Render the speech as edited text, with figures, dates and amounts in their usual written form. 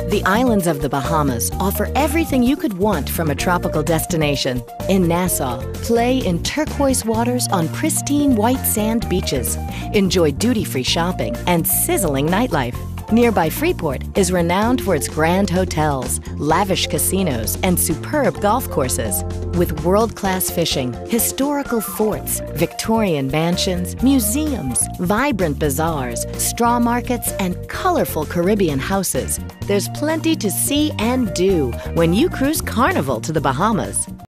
The islands of the Bahamas offer everything you could want from a tropical destination. In Nassau, play in turquoise waters on pristine white sand beaches. Enjoy duty-free shopping and sizzling nightlife. Nearby Freeport is renowned for its grand hotels, lavish casinos, and superb golf courses. With world-class fishing, historical forts, Victorian mansions, museums, vibrant bazaars, straw markets, and colorful Caribbean houses, there's plenty to see and do when you cruise Carnival to the Bahamas.